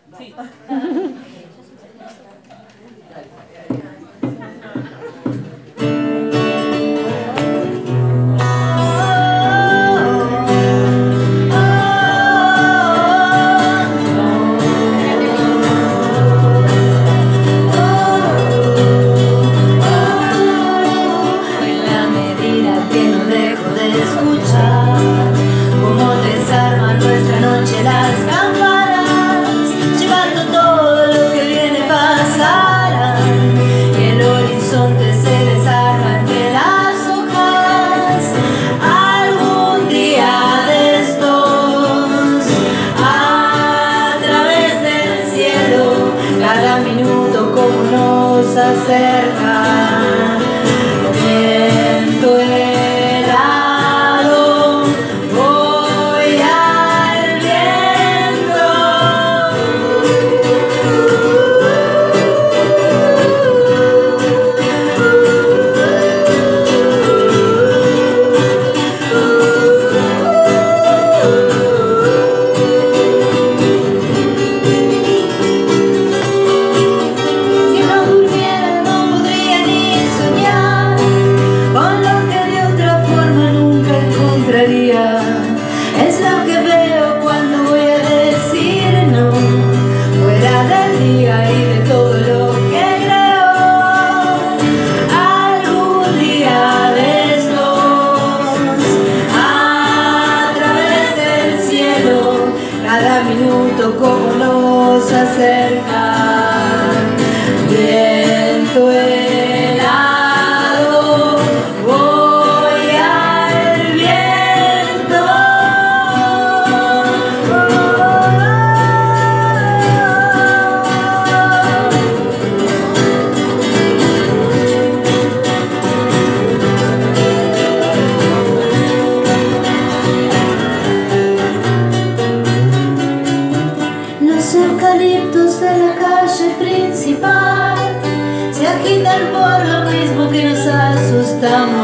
Sí. Acerca viento helado, voy al viento. Es lo que veo cuando voy a decir no, fuera del día y de todo lo que creo. Algún día de estos, a través del cielo, cada minuto como nos acerca. Viento helado, voy al viento. Los eucaliptos de la calle principal se agitan por lo mismo que nos asustamos.